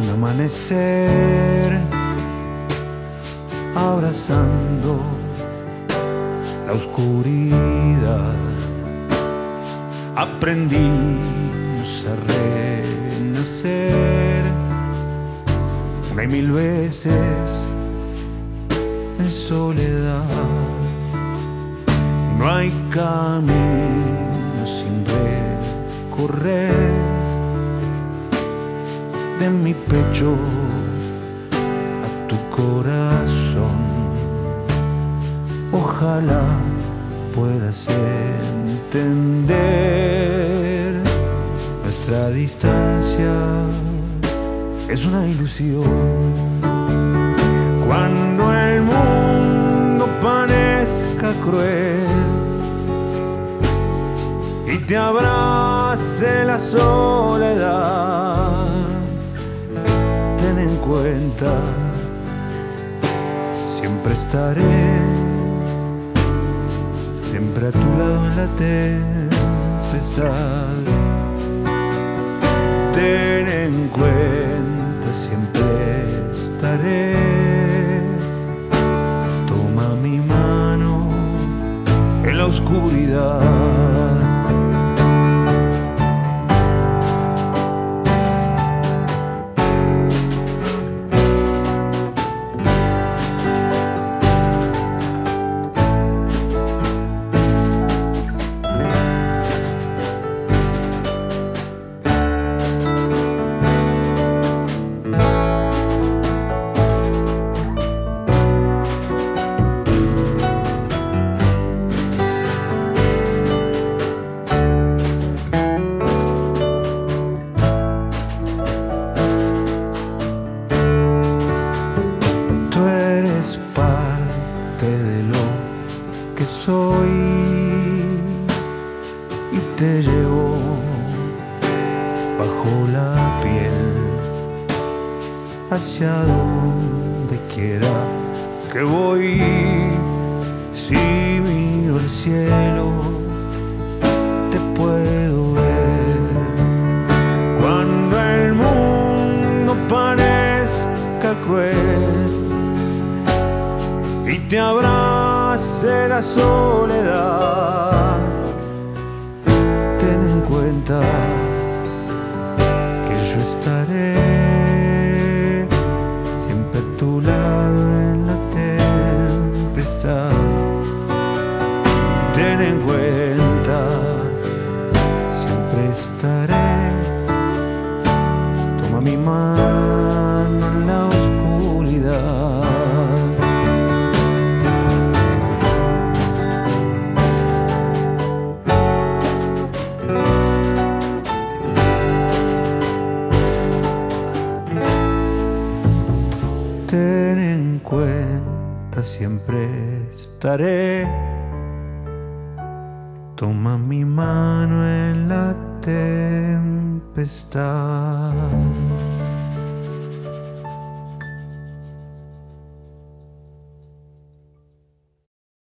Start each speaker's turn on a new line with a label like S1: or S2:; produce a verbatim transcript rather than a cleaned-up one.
S1: amanecer, abrazando la oscuridad, aprendimos a renacer una y mil veces en soledad. No hay camino sin recorrer, de mi pecho a tu corazón. Ojalá puedas entender, nuestra distancia es una ilusión. Cuando el mundo parezca cruel y te abrace la soledad, ten en cuenta, siempre estaré, siempre a tu lado en la tempestad. Ten en cuenta, siempre estaré. Toma mi mano en la oscuridad. De lo que soy y te llevo bajo la piel hacia donde quiera que voy. Si miro el cielo te puedo ver. Cuando el mundo parezca cruel y te abrace la soledad, ten en cuenta que yo estaré siempre a tu lado en la tempestad. Ten en cuenta, siempre estaré. Toma mi mano en la oscuridad. Ten en cuenta, siempre estaré. Toma mi mano en la tempestad.